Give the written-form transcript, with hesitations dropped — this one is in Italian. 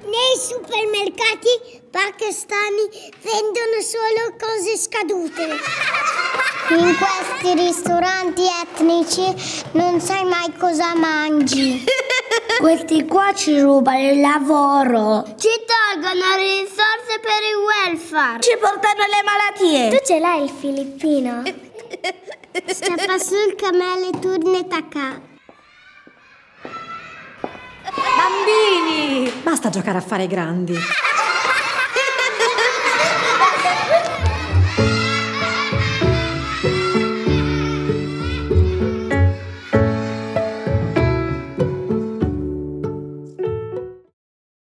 Nei supermercati pakistani vendono solo cose scadute. In questi ristoranti etnici non sai mai cosa mangi. Questi qua ci rubano il lavoro. Ci tolgono risorse per il welfare. Ci portano le malattie. Tu ce l'hai il filippino? Siapa sul camele turne tacca. Bambini! Basta giocare a fare grandi.